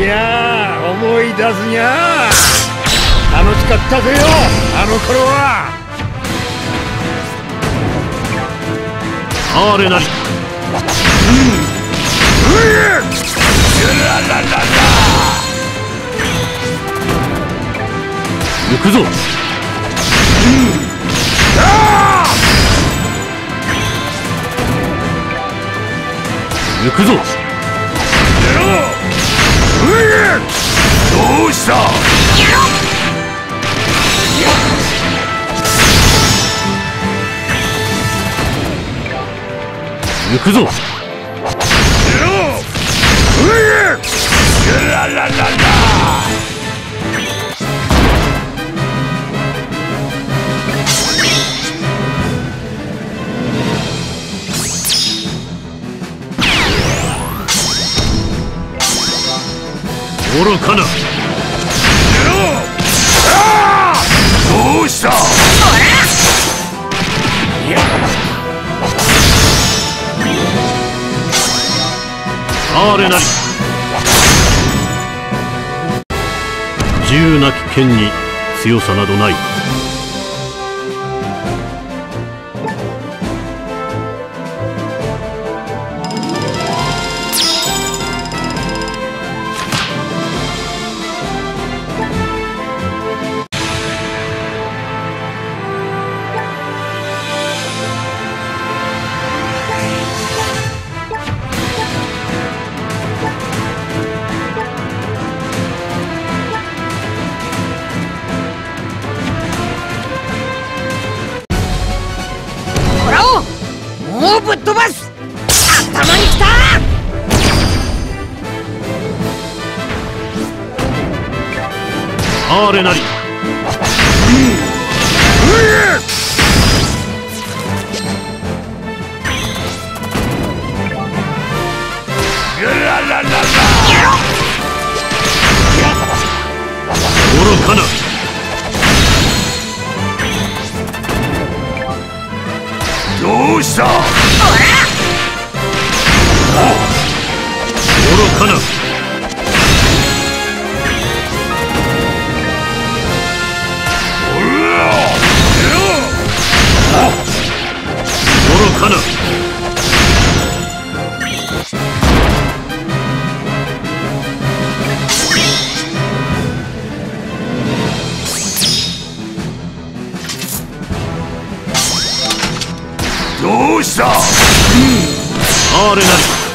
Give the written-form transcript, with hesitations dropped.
やあ、思い出すにゃあ。楽しかったぜよ、あの頃は。 あれなり。行くぞ。行くぞ。 どうした。 行くぞ。愚かな。 どうした。 あれなり。自由なき剣に強さなどない。 もうぶっ飛ばす。頭にきた。 あれなり。愚かな。 どうした。 愚かな。愚かな。 どうした。 あれなり。